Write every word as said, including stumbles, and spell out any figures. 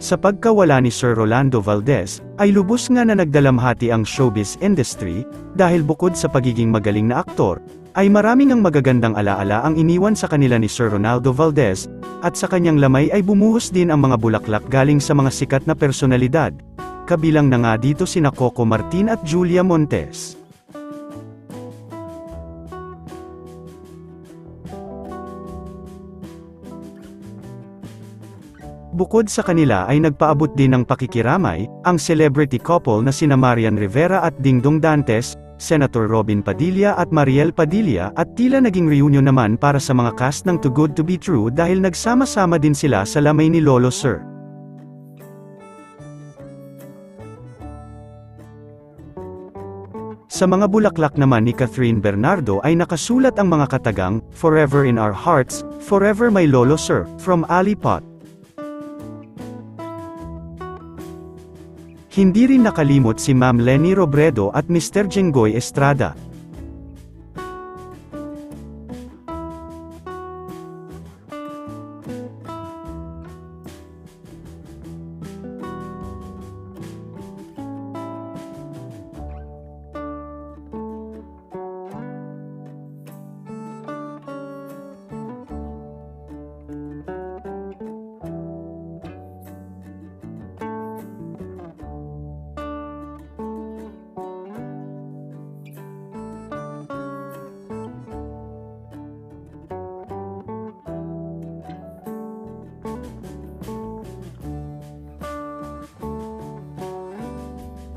Sa pagkawala ni Sir Rolando Valdez, ay lubos nga na nagdalamhati ang showbiz industry, dahil bukod sa pagiging magaling na aktor, ay maraming ang magagandang alaala ang iniwan sa kanila ni Sir Ronaldo Valdez, at sa kanyang lamay ay bumuhos din ang mga bulaklak galing sa mga sikat na personalidad. Kabilang na nga dito sina Coco Martin at Julia Montes. Bukod sa kanila ay nagpaabot din ng pakikiramay, ang celebrity couple na sina Marian Rivera at Dingdong Dantes, Senator Robin Padilla at Mariel Padilla, at tila naging reunion naman para sa mga cast ng Too Good to Be True dahil nagsama-sama din sila sa lamay ni Lolo Sir. Sa mga bulaklak naman ni Catherine Bernardo ay nakasulat ang mga katagang, "Forever in our hearts, forever my Lolo Sir," from Ali Pot. Hindi rin nakalimot si Ma'am Leni Robredo at Mister Jenggoy Estrada.